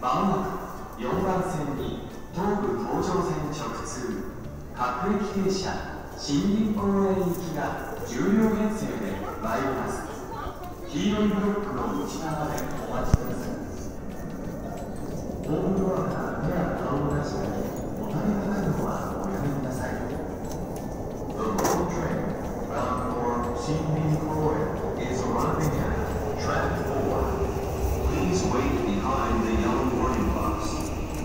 まもなく4番線に東武東上線直通各駅停車森林公園行きが10両編成で参ります。黄色いブロックの内側でお待ちください。ホームドアから手や顔を出したりお食べかかるのはおやめください。The road train bound for 森林公園 is arriving at track 4. Please wait behind the yellow warning box.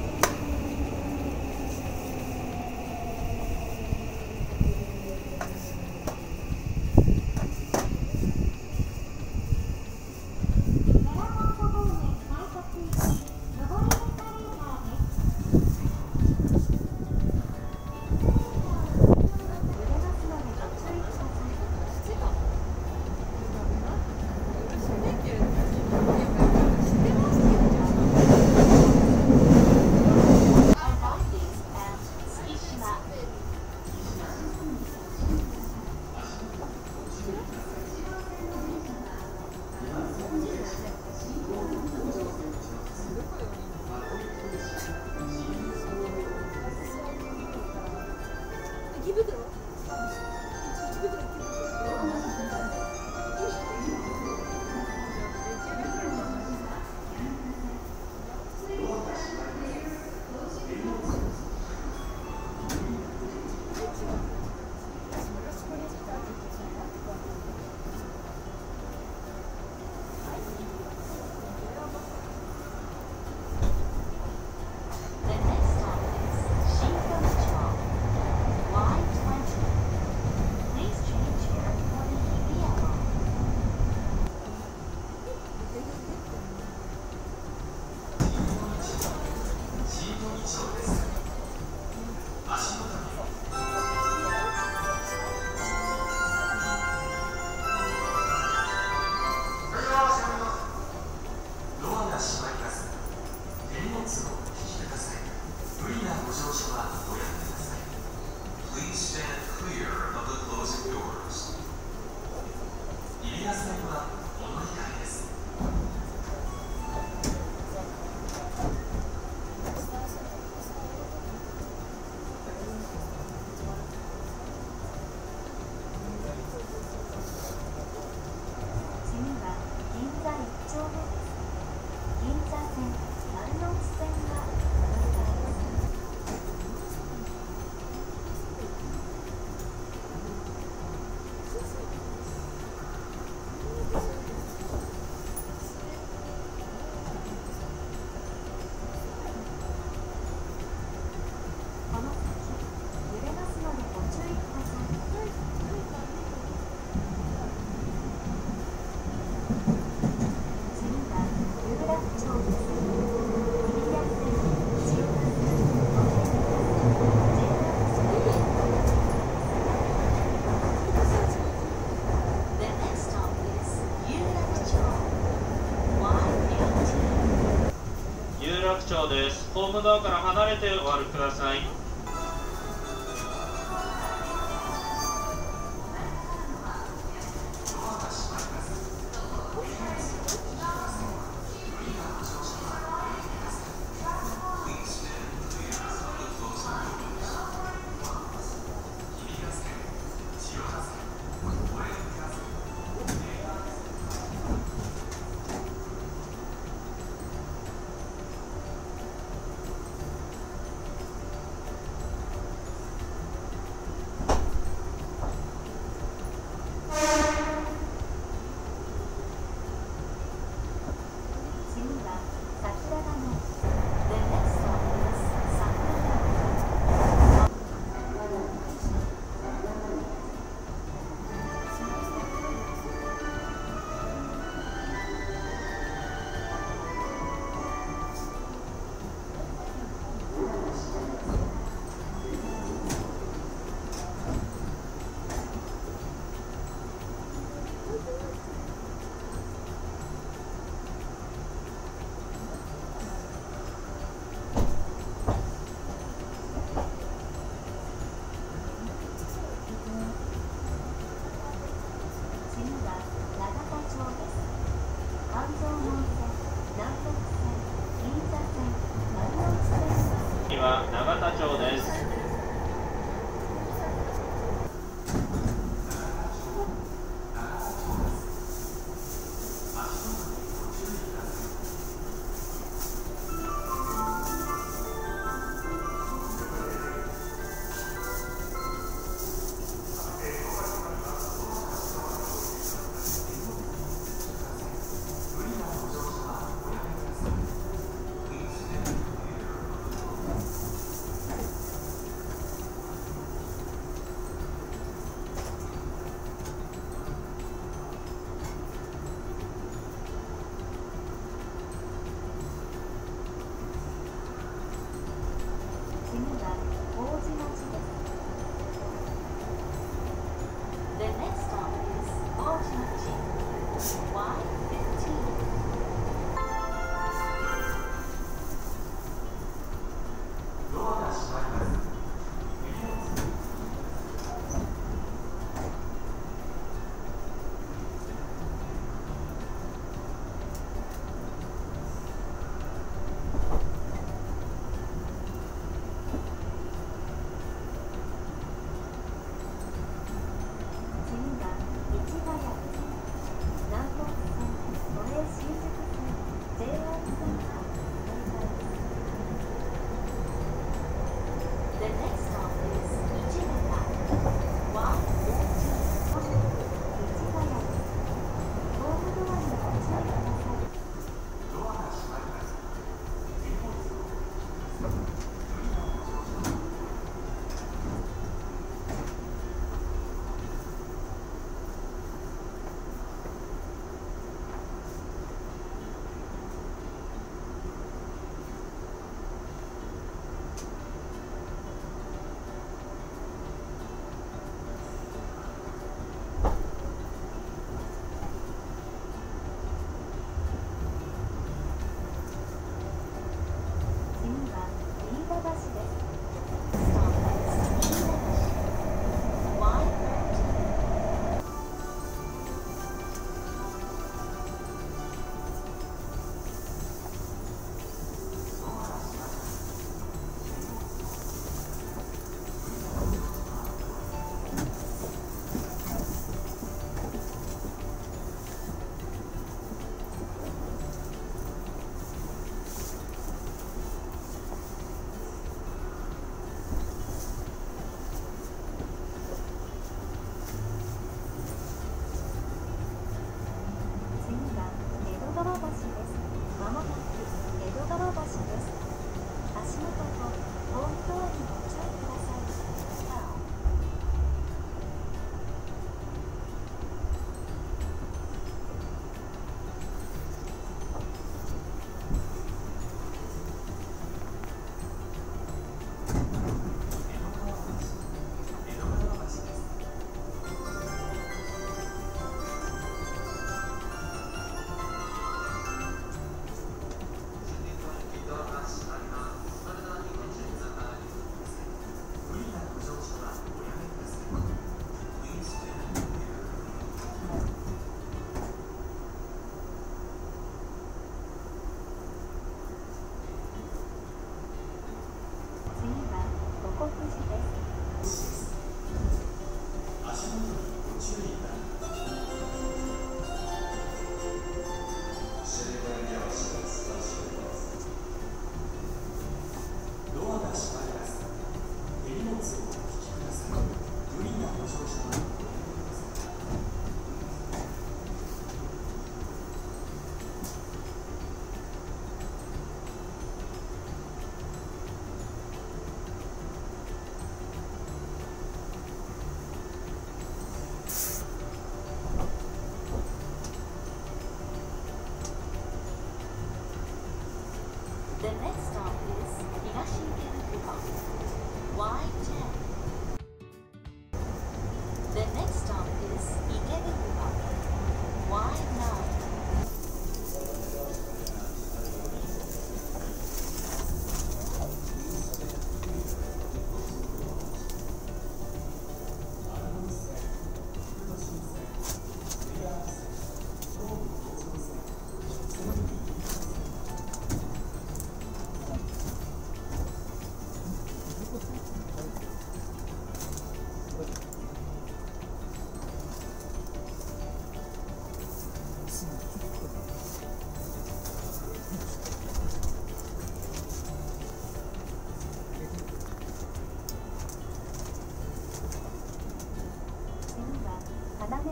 です。ホームドアから離れてお歩きください。 先は永田町です。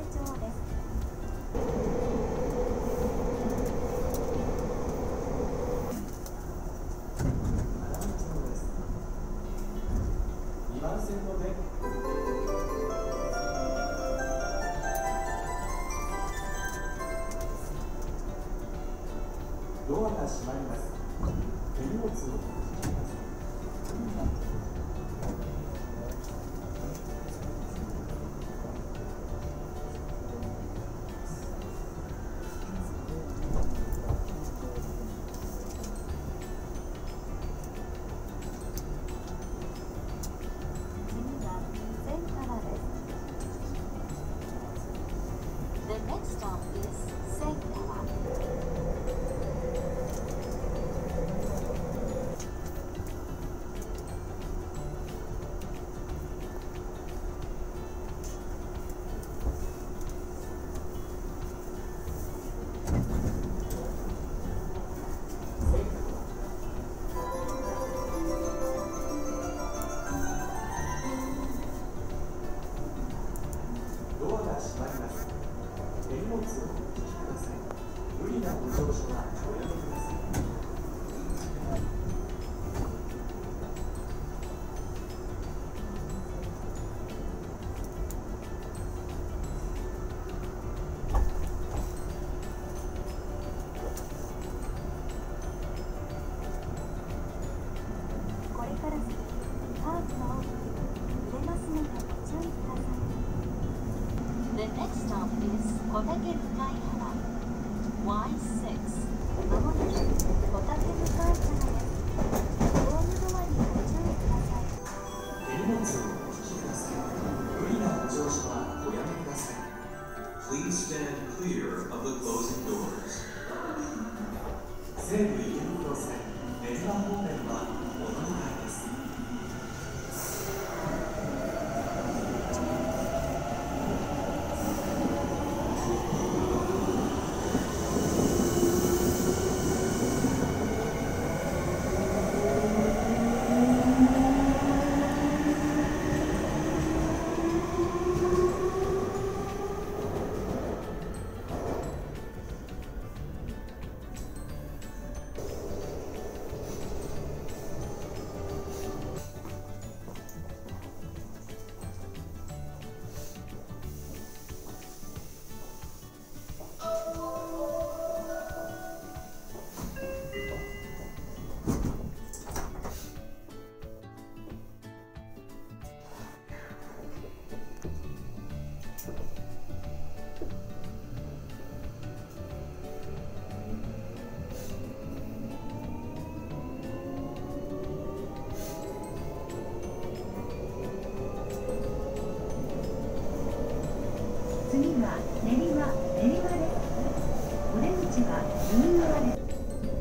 町です。 2番線の電ドアが閉まります。手荷物をお引きください。 The next stop is Senkawa. ドアが閉まります。手荷物をお引きください。無理なご乗車はおやめください。 これから先、カーブが多く揺れますのでご注意ください。The next stop is 小竹向原 Y6。まもなく小竹向原です。ホームドアにご注意ください。 手荷物をお引きください。無理なご乗車はおやめください。 Please stand clear of the closing doors. 西武池袋線練馬方面はお乗り換えです。 次は練馬です。お出口は右側です。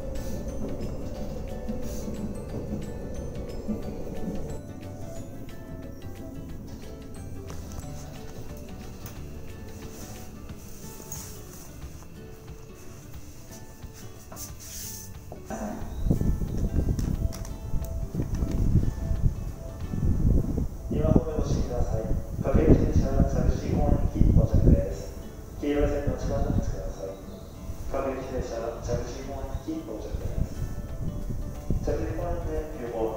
2番目を押してください。各駅停車は着信号駅到着です。黄色い線の内側にお待ちください。各駅停車は着信号駅到着です。着信号駅で9号